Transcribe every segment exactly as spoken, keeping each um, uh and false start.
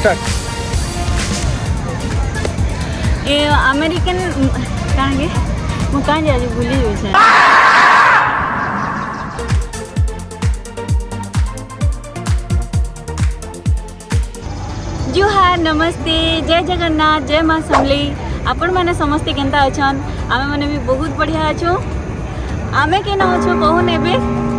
Start ए American कान के मु कान जा भूली जाय जुहार नमस्ते जय जगन्नाथ जय माँ समली आपण मैंने समस्ते केंता अछन आमे माने भी बहुत बढ़िया अच्छो आमे के ना अच्छो कहून एबे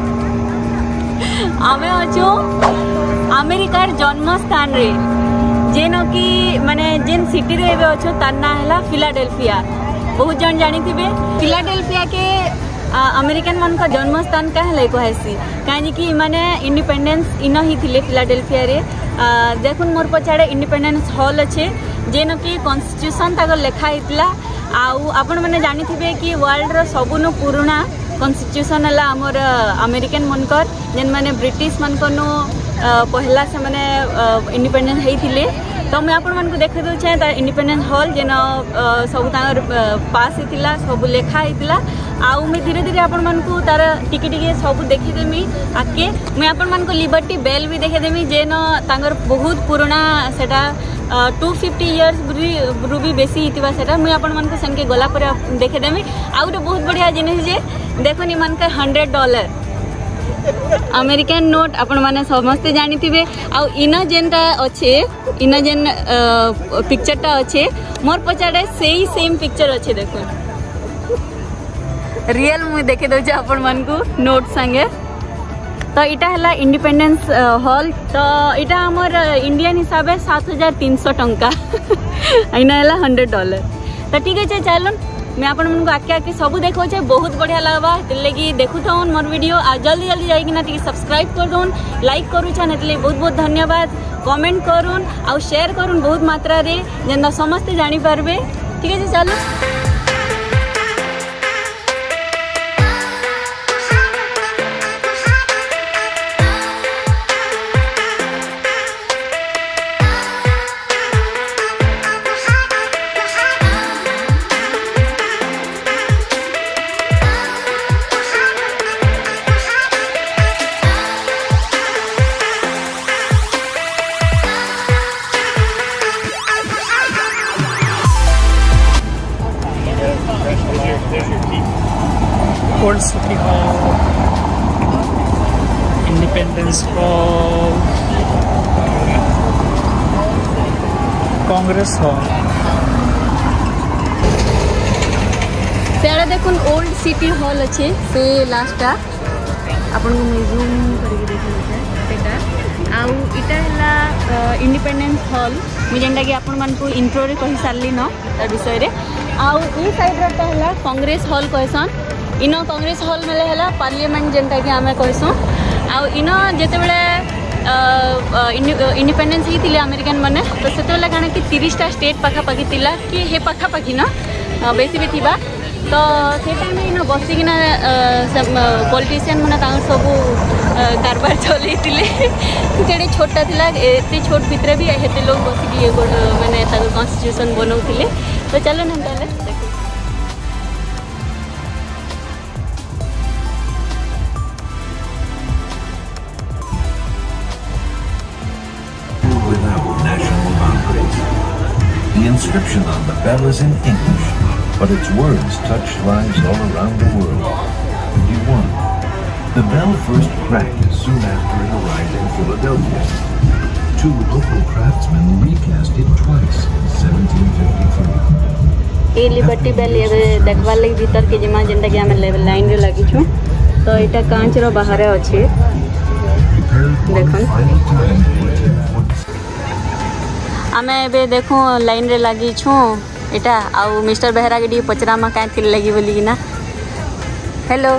आमे अच्छो अमेरिकार जन्म स्थान रे जेन कि माने जेन सिटी रे एबे अच्छो तार ना हैला फिलाडेल्फिया बहुत जन जानी थिबे फिलाडेल्फिया के अमेरिकन मन का जन्म स्थान का है कहसी कहीं कि माने इंडिपेंडेंस इन ही थिले फिलाडेल्फिया रे देखुन मोर पछाड़े इंडिपेंडेंस हॉल अच्छे जेन कि कॉन्स्टिट्यूशन तक लिखा होता आउ आपण मैंने जानी थिबे कि वर्ल्ड रो सबुनु पुराना कॉन्स्टिट्यूशन है आमर अमेरिकन मनकर जेन माने ब्रिटिश मनकनु पहला से माने इंडिपेंडेंस होइथिले तो मैं आपण मन को देखे दूचे तार इंडिपेंडेंस हॉल जेन सब तार पास होइतिला सब लेखा होइतिला आउ मैं धीरे धीरे आपण मन को तार टिके टिके सब देखिदेमी आके मैं आपण मन को लिबर्टी बेल भी देखिदेमी जेन तांगर बहुत पुराना सेटा टू फिफ्टी इयर्स रु भी बेसी हितवा सेटा मुई आपण मन को सेनके गला पर देखिदेमी आउ रे बहुत बढ़िया जिनिस जे देखो नि मन का हंड्रेड डॉलर अमेरिकन नोट आपण माने समस्ते जानी थिबे आउ इना जेनटा अच्छे इना जेन पिक्चरटा अच्छे मोर पछाड़े सेही सेम पिक्चर अच्छे देखो रियल मुई देखे दउचे आपण मन को नोट संगे तो इटा है इंडिपेंडेंस हॉल तो इटा हमर इंडियन हिसाब से सात हजार तीन सौ टंका इना है हंड्रेड डॉलर तो ठीक है चलन मैं आपण मन को आके आके सब देखो बहुत बढ़िया लगवा लगी देखु था मोर वीडियो आ जल्दी जल्दी जाइए सब्सक्राइब कर दून लाइक करूँ बहुत बहुत धन्यवाद कमेंट करूँ आउ शेयर करूँ बहुत मात्रा रे जेनता समस्ते जानी पारबे ठीक है चलो old city hall independence hall Congress hall सेड़ा देखुन ओल्ड सिटी हॉल अच्छे से लास्टा आपन को जूम करके देखिए सेटा आउ इटा हला इंडिपेंडेंस हॉल मु जेंटा कि आपन मन को इंट्रो रे कहि सारली न तार विषय रे आउ ई साइड रे हला कांग्रेस हॉल कहसन इन कांग्रेस हॉल मेले हला पार्लियामेंट जेंटा कि आमे कहसु आउ इन जेते बेले इंडिपेंडेंस ही थिले अमेरिकन माने तो सेते बेले काना कि तीस टा स्टेट पाखा पाखी थिला कि हे पाखा पाखी न बेसी भी थिबा तो से टाइम इन बसिकिना पॉलिटिशियन माने तांग सब कारबार चली थिले जेडे छोटा थिला एते छोट भितरे भी हेते लोग बसिकी ये माने तांग कॉन्स्टिट्यूशन बनौथिले तो चलो न ताले The inscription on the bell is in English, but its words touch lives all around the world. twenty-one. The bell first cracked soon after it arrived in Philadelphia. Two local craftsmen recast it twice in seventeen fifty-three. A Liberty Bell ये देखवा लगी भीतर के जमा जेंटा कि हमें level line रे लागि छु तो एटा कांच रो बाहर अछि देखन आमे बे देखो लाइन रे लगी छु एटा आउ मिस्टर बेहरा के डी पचरा मा काहे तिल लगी बोली कि ना हेलो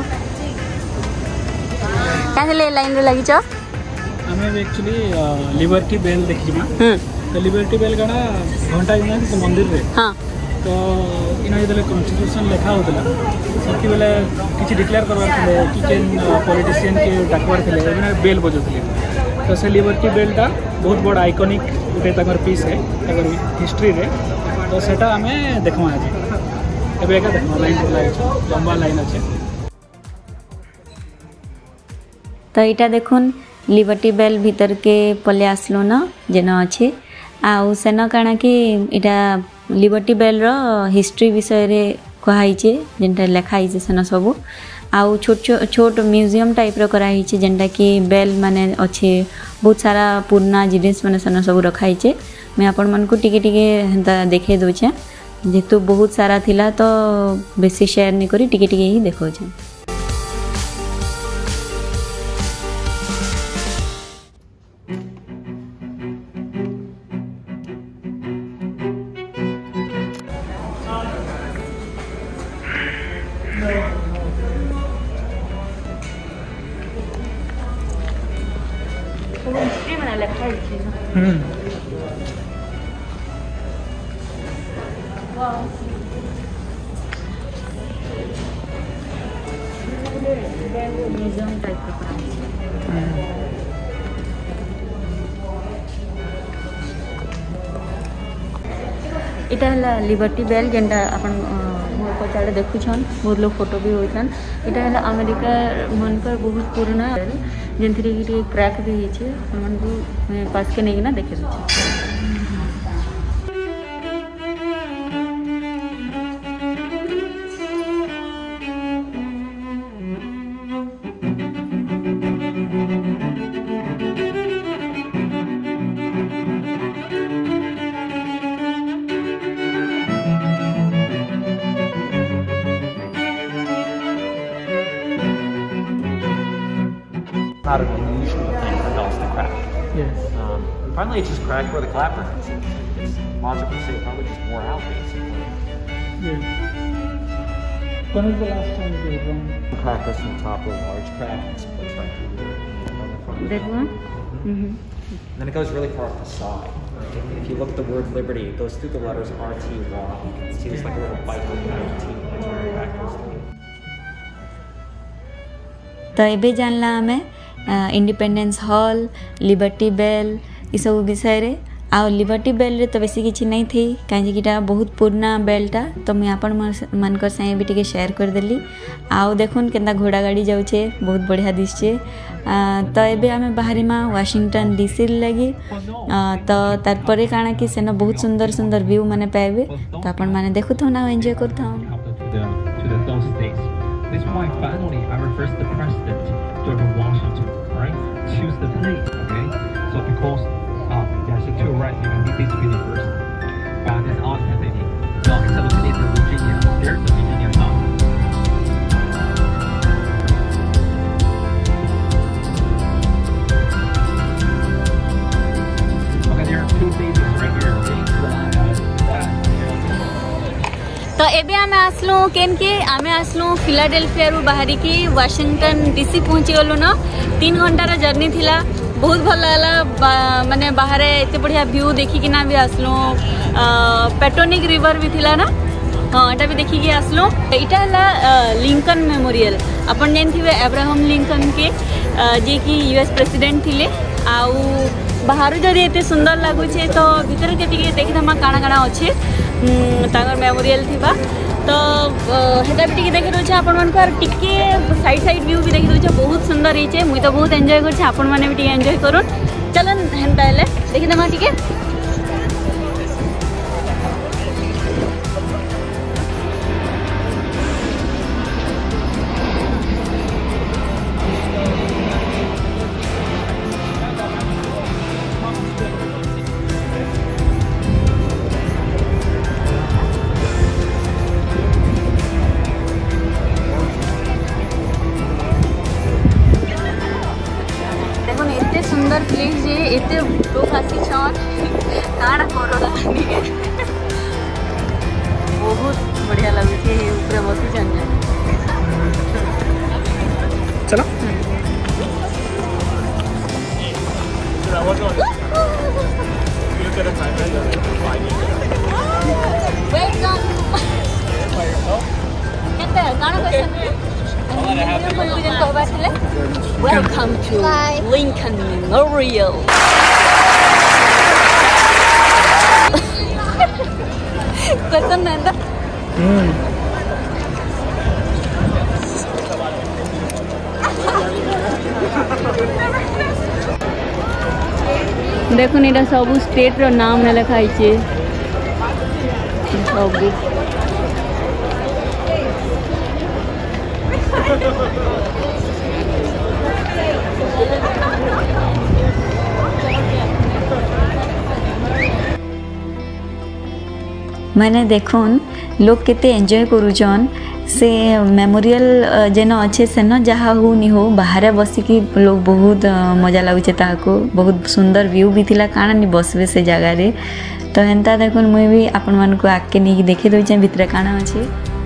काहे ले लाइन रे लगी छ हमें एक्चुअली लिबर्टी बेल देखि ना तो लिबर्टी बेल गना घंटा इना के मंदिर रे हां तो इना जले कॉन्स्टिट्यूशन लिखा होतला सकी बेले किछि डिक्लेयर करवार थे कि केन पॉलिटिशियन के डाकवार थे इना बेल बजोतले तो से लिबर्टी बेलटा बहुत बड़ आइकॉनिक गोटे तकर पीस है तकर हिस्ट्री रे तो सेटा हमें देखमा आज एबे का देखमा लाइन लाइन लंबा लाइन अछि तो इटा देखुन लिबर्टी बेल भीतर के पले आसलो ना जेना अच्छे आउ सेन काଣା कि इटा लिबर्टी बेल रो हिस्ट्री विषय रे कहाइछे जेनटा लेखाइछे सेन सब आउ छोट छोट म्यूजियम टाइप रो कराइछे जेनटा कि बेल माने अच्छे बहुत सारा पुराना जिनिस माने सेन सब रखाइछे मैं आपण मन को टिके टिके हेंता देखे दोछे जेतु बहुत सारा थिला तो बेसी शेयर नहीं करी टिके टिके ही देखो छे। म्यूजियम टाइप इटा है लिबर्टी बेल जेनटा अपन मोर पचाड़े देखुछन बहुत लोग फोटो भी होइछन इटा है अमेरिका मनकर बहुत पुराना जेनथि कि क्रैक भी होइछे मन को पास के नहीं ना देखे छ। Not an unusual thing for dolls to crack. Yes. Um, finally, it just cracked where the clapper is. It's logical to say it probably just wore out, basically. Yeah. When was the last time you did one? The crack was from the top of a large crack and splits right through the That one? Mm-hmm. Mm-hmm. Then it goes really far off the side. If, if you look at the word liberty, it goes through the letters R T Y. You can see there's like a little bite on the T. That's where the crack goes through. तो एबे जानला हमें independence hall liberty Bell ये सब विषय रे आ liberty bell रे तो बेसी किछि नहीं थी कहीं किटा बहुत पुराना बेलटा तो मैं आपण मनकर साए भी टिके शेयर कर देली आउ देखुन केंदा घोड़ा गाड़ी जाउछे बहुत बढ़िया दिसछे तो एबे हमें बाहरी मा वाशिंगटन डीसी लगी तो तार परे काना कि सेना बहुत सुंदर सुंदर व्यू माने पाएबे तो आपण माने देखु थो ना एंजॉय करथौ। This white family, I refers to the president, George Washington, right? Choose the place, okay? So because uh, there's a two right, you can be this really first. But this ultimately, no, it's located in Virginia. There's the Virginia town. Okay, there are two babies right here, okay? तो एबे आमे आसलु केन के आमे आसलु Philadelphia रु बाहरी की Washington DC पहुंची गलु न तीन घंटार जर्नी थिला बहुत भल लागला माने बाहर एते बढ़िया व्यू देखि कि ना भी आसलु पेटोनिक रिवर भी थिला ना हाँ एटा भी देखि कि आसलु एटा हला लिंकन मेमोरियल अपन जानथिबे अब्राहम लिंकन के जे कि यूएस प्रेसिडेंट थिले आउ बाहर जदि एते सुंदर लागुछे तो भीतर के टिके देखि धमा काना काना अछि तागर मेमोरियल थिबा तो हेटा भी टिके देखि रहछे आपण मन को टिके साइड साइड व्यू भी देखि रहछे बहुत सुंदर हिचे मुई तो बहुत एंजॉय करछे आपण माने भी टिके एंजॉय करून चलन हेंता हेले देखि दमा टिके सुंदर प्लेस जे एते लोग आसी छन काना कोरोना बहुत बढ़िया लागु छे ऊपर बसी छन चलो वेलकम केते काना question Welcome to Bye. Lincoln Memorial. Question nanda? Hmm. देखुन एटा सब स्टेट रो नाम है लिखाई छे सब मैंने देखुन लोग केते एंजॉय करूचन से मेमोरियल जेन अच्छे से न जहाँ हो नहीं हो बाहर बसिकी लोग बहुत मजा लगुचे ताको बहुत सुंदर व्यू भी थिला काना नहीं बसबे से जगह रे तो हेन्ता देखुन मुई भी आपण मान को आके नहीं देखे दउचे भितर काना अच्छे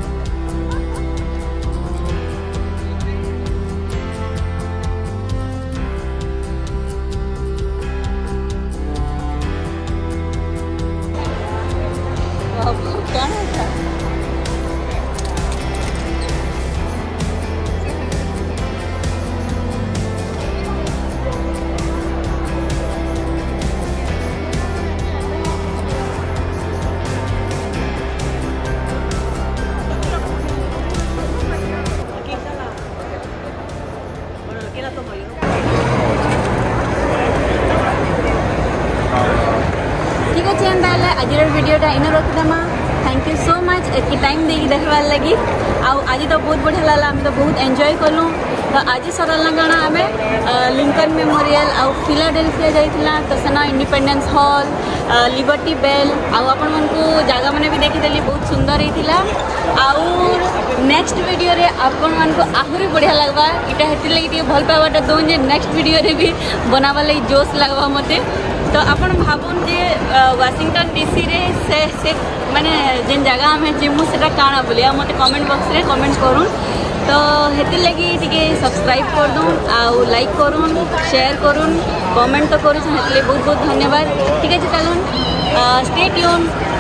ठीक अच्छे आज वीडियोटा इन रखीदमा थैंक यू सो मच एति टाइम देकी देखबार लगी आज तो बहुत बढ़िया लगला आम तो बहुत एंजॉय कलु तो आज सरल गाना आम लिंकन मेमोरियल आउ फिलाडेल्फिया जाइला तो सेना इंडिपेंडेंस हॉल लिबर्टी बेल आपण मन को जगह मैंने भी देखीदेली बहुत सुंदर होता आउ नेक्स्ट वीडियो रे आपण मन को आहरी बढ़िया लगवा इटा हेति लगी भल पाइबाटा दौन जे नेक्स्ट वीडियो रे भी बनावा लगी जोश लगवा मते तो आपण भाबुन जे वाशिंगटन डीसी रे से से माने जेन जगह आम जिमु सेटा काना बोली मते कमेंट बॉक्स रे कमेंट करूँ तो हेति लगी टिके सब्सक्राइब कर दूँ आउ लाइक करूँ शेयर करूँ कमेंट तो करूँ हेति बहुत बहुत धन्यवाद ठीक है चलून स्टे ट्यून।